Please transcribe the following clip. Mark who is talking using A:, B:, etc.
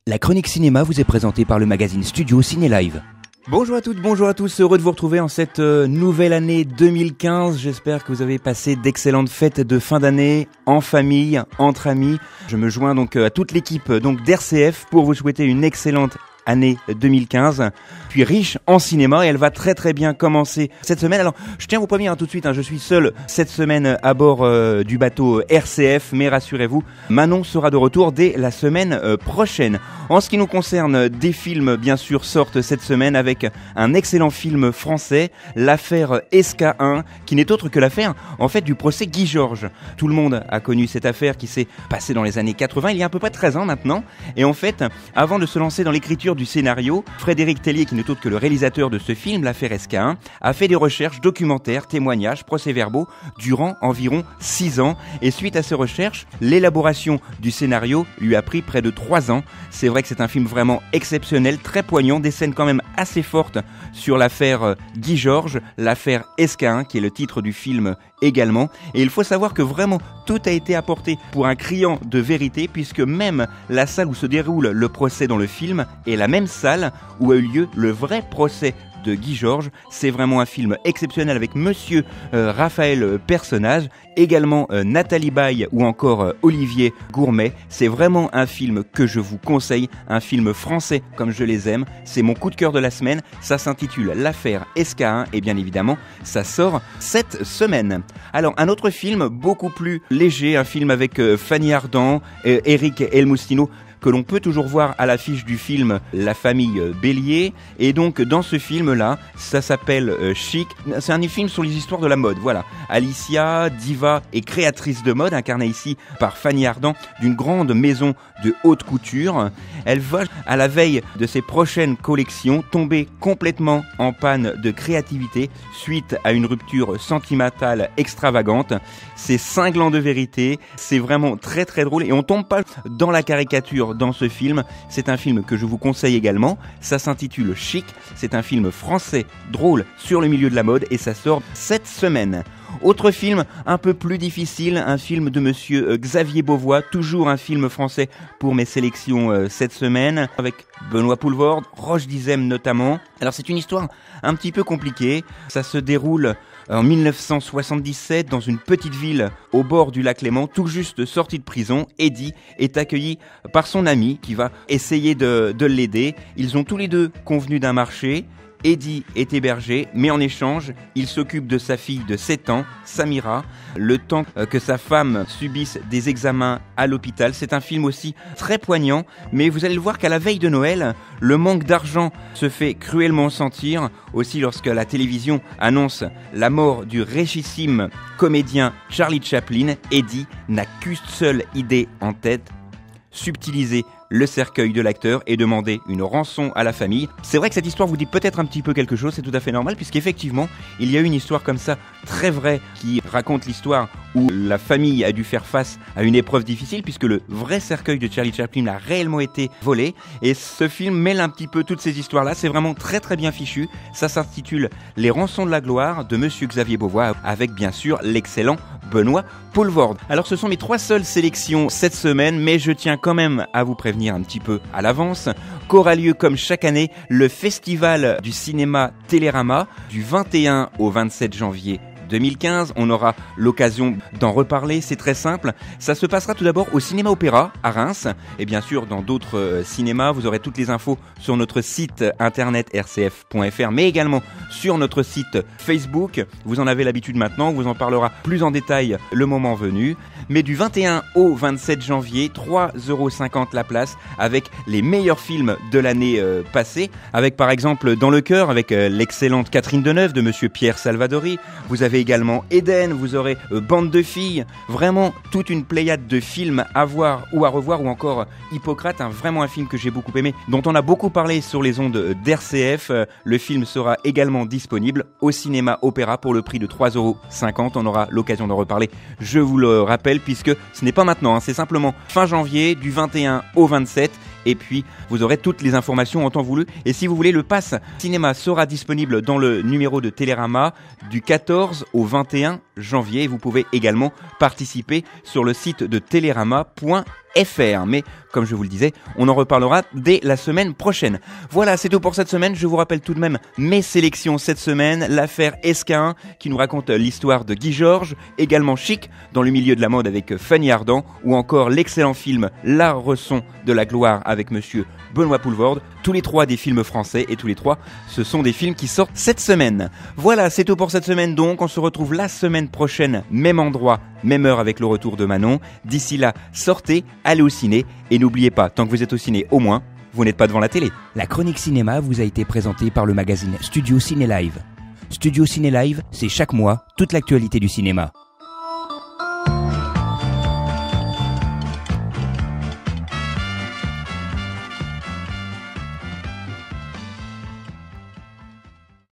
A: La chronique cinéma vous est présentée par le magazine Studio Ciné Live. Bonjour à toutes, bonjour à tous, heureux de vous retrouver en cette nouvelle année 2015. J'espère que vous avez passé d'excellentes fêtes de fin d'année, en famille, entre amis. Je me joins donc à toute l'équipe d'RCF pour vous souhaiter une excellente année 2015, puis riche en cinéma, et elle va très très bien commencer cette semaine. Alors je tiens à vous prévenir tout de suite, je suis seul cette semaine à bord du bateau RCF, mais rassurez-vous, Manon sera de retour dès la semaine prochaine. En ce qui nous concerne, des films bien sûr sortent cette semaine avec un excellent film français, l'affaire SK1, qui n'est autre que l'affaire en fait du procès Guy Georges. Tout le monde a connu cette affaire qui s'est passée dans les années 80, il y a à peu près 13 ans maintenant, et en fait, avant de se lancer dans l'écriture du scénario, Frédéric Tellier, qui n'est autre que le réalisateur de ce film, l'affaire SK1, a fait des recherches, documentaires, témoignages, procès-verbaux durant environ 6 ans. Et suite à ces recherches, l'élaboration du scénario lui a pris près de 3 ans. C'est vrai que c'est un film vraiment exceptionnel, très poignant, des scènes quand même assez fortes sur l'affaire Guy Georges, l'affaire SK1, qui est le titre du film également. Et il faut savoir que vraiment tout a été apporté pour un criant de vérité, puisque même la salle où se déroule le procès dans le film est la même salle où a eu lieu le vrai procès de Guy Georges. C'est vraiment un film exceptionnel avec monsieur Raphaël Personnage, également Nathalie Baye ou encore Olivier Gourmet. C'est vraiment un film que je vous conseille, un film français comme je les aime. C'est mon coup de cœur de la semaine, ça s'intitule L'affaire SK1 et bien évidemment ça sort cette semaine. Alors un autre film beaucoup plus léger, un film avec Fanny Ardant, Eric Elmoustino, que l'on peut toujours voir à l'affiche du film La famille Bélier. Et donc dans ce film-là, ça s'appelle Chic. C'est un film sur les histoires de la mode, voilà. Alicia, diva et créatrice de mode, incarnée ici par Fanny Ardant, d'une grande maison de haute couture. Elle va, à la veille de ses prochaines collections, tomber complètement en panne de créativité suite à une rupture sentimentale extravagante. C'est cinglant de vérité, c'est vraiment très très drôle et on tombe pas dans la caricature dans ce film. C'est un film que je vous conseille également, ça s'intitule Chic, c'est un film français drôle sur le milieu de la mode et ça sort cette semaine. Autre film un peu plus difficile, un film de monsieur Xavier Beauvois, toujours un film français pour mes sélections cette semaine, avec Benoît Poelvoorde, Roche Dizem notamment. Alors c'est une histoire un petit peu compliquée, ça se déroule en 1977 dans une petite ville au bord du lac Léman, tout juste sorti de prison. Eddie est accueilli par son ami qui va essayer de l'aider. Ils ont tous les deux convenu d'un marché. Eddie est hébergé, mais en échange, il s'occupe de sa fille de 7 ans, Samira, le temps que sa femme subisse des examens à l'hôpital. C'est un film aussi très poignant, mais vous allez le voir qu'à la veille de Noël, le manque d'argent se fait cruellement sentir, aussi lorsque la télévision annonce la mort du richissime comédien Charlie Chaplin. Eddie n'a qu'une seule idée en tête: subtiliser le cercueil de l'acteur et demander une rançon à la famille. C'est vrai que cette histoire vous dit peut-être un petit peu quelque chose, c'est tout à fait normal, puisqu'effectivement, il y a une histoire comme ça, très vraie, qui raconte l'histoire où la famille a dû faire face à une épreuve difficile, puisque le vrai cercueil de Charlie Chaplin a réellement été volé. Et ce film mêle un petit peu toutes ces histoires-là, c'est vraiment très très bien fichu. Ça s'intitule Les rançons de la gloire de monsieur Xavier Beauvois, avec bien sûr l'excellent Benoît Poelvoorde. Alors ce sont mes 3 seules sélections cette semaine, mais je tiens quand même à vous prévenir un petit peu à l'avance qu'aura lieu comme chaque année le festival du cinéma Télérama du 21 au 27 janvier 2015. On aura l'occasion d'en reparler, c'est très simple. Ça se passera tout d'abord au Cinéma Opéra à Reims et bien sûr dans d'autres cinémas. Vous aurez toutes les infos sur notre site internet rcf.fr, mais également sur notre site Facebook. Vous en avez l'habitude maintenant, on vous en parlera plus en détail le moment venu. Mais du 21 au 27 janvier, 3,50€ la place, avec les meilleurs films de l'année passée, avec par exemple Dans le cœur, avec l'excellente Catherine Deneuve de monsieur Pierre Salvadori. Vous avez également Eden, vous aurez Bande de filles, vraiment toute une pléiade de films à voir ou à revoir, ou encore Hippocrate, vraiment un film que j'ai beaucoup aimé, dont on a beaucoup parlé sur les ondes d'RCF. Le film sera également disponible au Cinéma Opéra pour le prix de 3,50€. On aura l'occasion d'en reparler, je vous le rappelle, puisque ce n'est pas maintenant, c'est simplement fin janvier, du 21 au 27. Et puis vous aurez toutes les informations en temps voulu. Et si vous voulez, le pass cinéma sera disponible dans le numéro de Télérama du 14 au 21 janvier. Vous pouvez également participer sur le site de télérama.fr. Mais comme je vous le disais, on en reparlera dès la semaine prochaine. Voilà, c'est tout pour cette semaine. Je vous rappelle tout de même mes sélections cette semaine. L'affaire Esquin qui nous raconte l'histoire de Guy Georges, également Chic dans le milieu de la mode avec Fanny Ardant, ou encore l'excellent film La Rançon de la gloire avec monsieur Benoît Poulvorde. Tous les trois des films français et tous les trois, ce sont des films qui sortent cette semaine. Voilà, c'est tout pour cette semaine donc. On se retrouve la semaine prochaine, même endroit, même heure avec le retour de Manon. D'ici là, sortez, allez au ciné et n'oubliez pas, tant que vous êtes au ciné, au moins, vous n'êtes pas devant la télé. La chronique cinéma vous a été présentée par le magazine Studio Ciné Live. Studio Ciné Live, c'est chaque mois toute l'actualité du cinéma.